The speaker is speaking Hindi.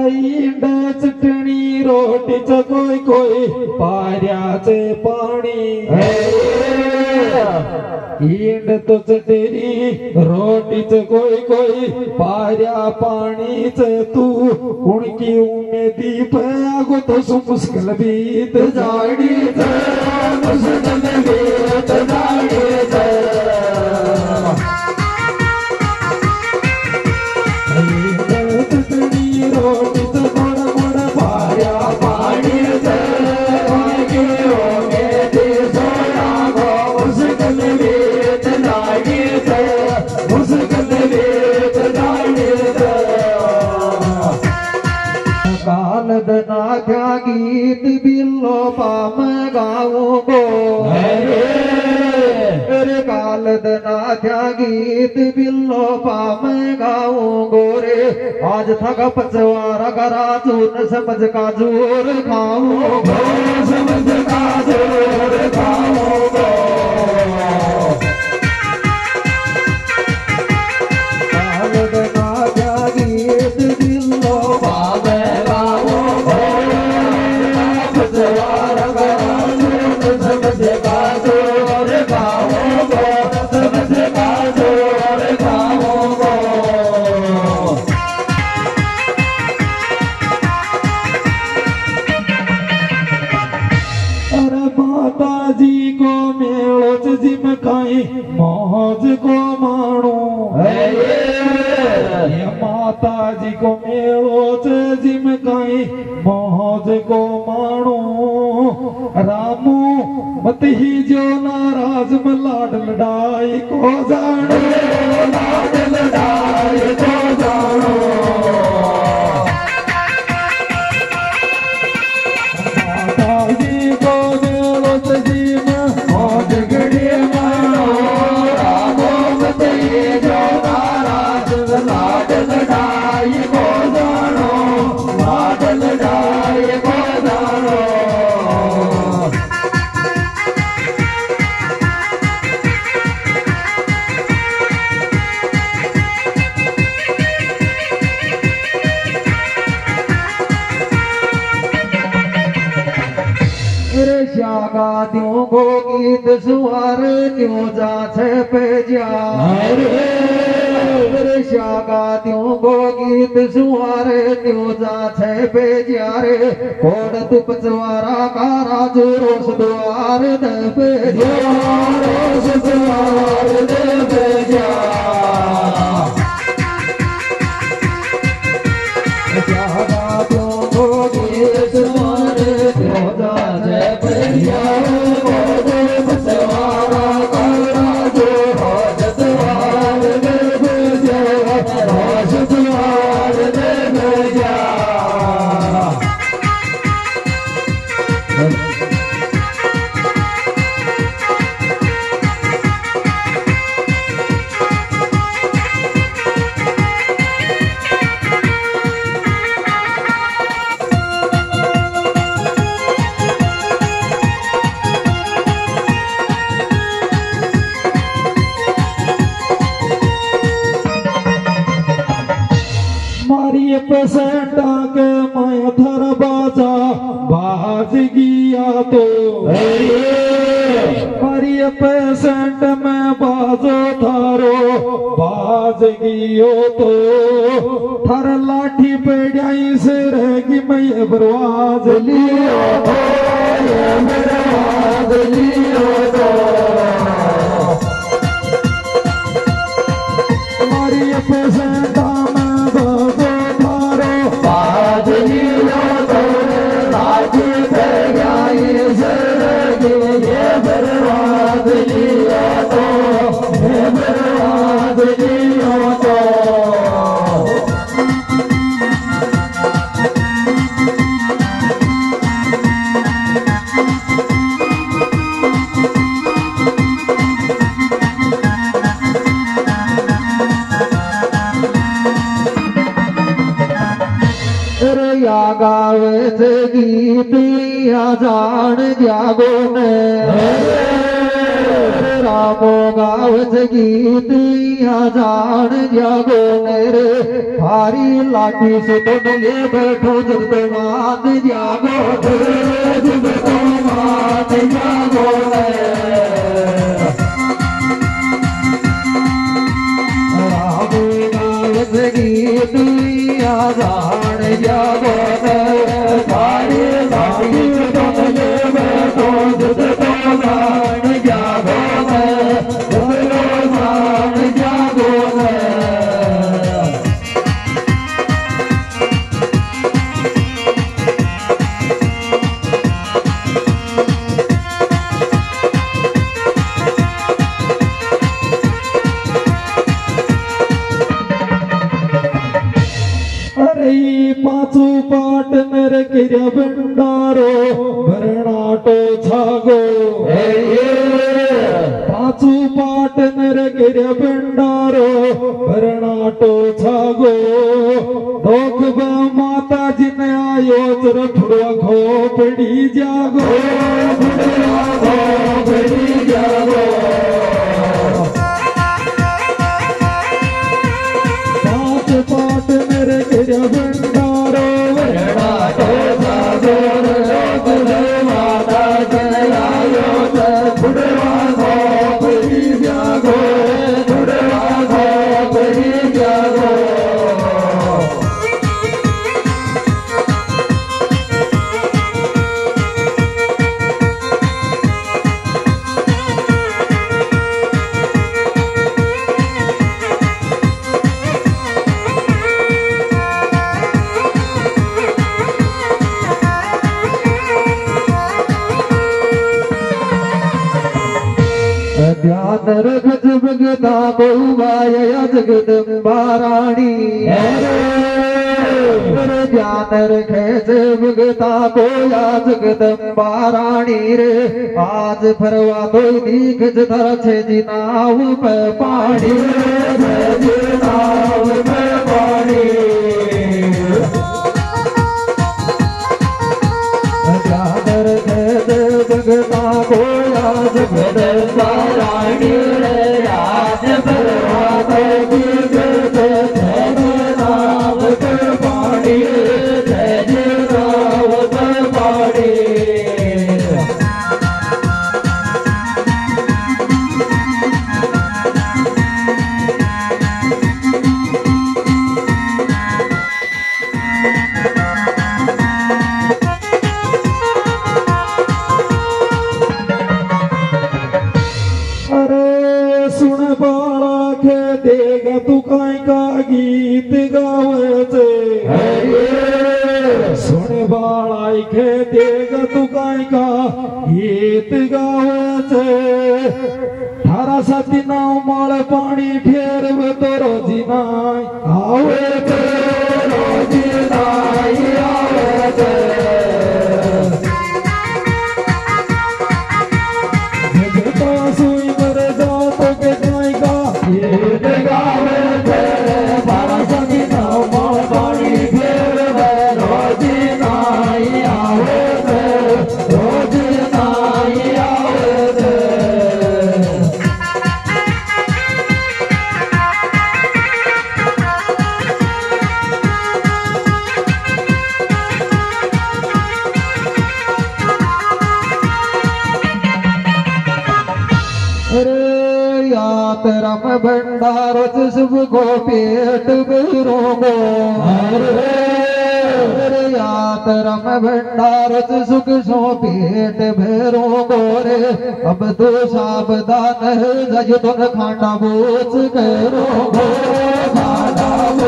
ईंड चटणी रोटीच कोई कोई पाऱ्याचे पाणी ईंड तो चटणी रोटीच कोई कोई पाऱ्या पाणीच तू कुणकी उमेदी पागो तो मुश्किल बीत जाडी मुश्किल बीत जाडी नाथ्या गीत बिल्लो पाम गाऊं गो रे कालद नाथ्या गीत बिल्लो पाम गाऊं गो रे आज थक पचवारा करा चून समझ का जोर खाऊं गो समझ का जोर खाऊं गो कालद नाथ्या गीत बिल्लो पाम मौज को माणू माता जी को मेलो जिम कई मौज को माणू रामू मत ही जो नाराज में लाड लड़ाई को जानो लाड लड़ाई को जानो माता जी को मेलो जिम मौज गड़ी गादियों को गीत सुहार क्यों जा पे जा गादियों को गीत सुहार क्यों जा पे जा रे कोड तू पचवारा का राजू रोस द्वार दे पे जा रोस द्वार दे पे जा गादियों को गीत सुहार क्यों जा पे जा पेसेंटा के मैं थर बाजा बाज गया तो मारिए पेसेंट में बाजो थारो बाज गियो तो थर लाठी पेड़ाई से रहेगी मैं बर्बाद लियो बर्बाद लियो तो मारिए पेसेंटा गावे थे गीत या जान जागो ने रामो गावच गीत यहाँ जान जागो मेरे थारी लाठी से तो ले बैठो जब मान जागो जब तो मान जागो रामो गावच गीत यहाँ जान जागो थारी लाठी से तो ले बैठो जब तो मान जागो पाचू पाट नर किर्या भंडारो भरणाटो छागो पाचू पाट नर किर्या भंडारो भरणाटो छागो दोख माता जी ने आयो चर थोड़ा खोपड़ी जागो खोपड़ी जागो पांच पाट नर किर्या भंडारो भरणाटो छागो माता जी ने आयो चर थोड़ा खोपड़ी जागो थोड़ा खोपड़ी जागो ध्यान रख जगदा बहुवाया जगदम्बा रानी ध्यान रखे जगदा कोया जगदम्बा रानी रे आज फरवा तो दीख धर छे जी नाव पे पानी नाव पे पानी ध्यान रखे जगदा कोया जगदम्बा रानी रे आज फरवा तो दीख धर नाव पे पानी नाव पे पानी सुन बाळा खे देगा तू काय का गीत गावचे सुन बाळा खे देगा तू काय का गीत गावचे ठारासाठी नाव माळ पाणी फेरव तो रोजी नाय आवचे रोजी नाय आवचे रम भंडारो शुभ को पेट बेरोगो यात रम भंडारो सुख सो पेट भैरोगो रे अब तो सावधान जज तुम खाना बोच करोगो खाना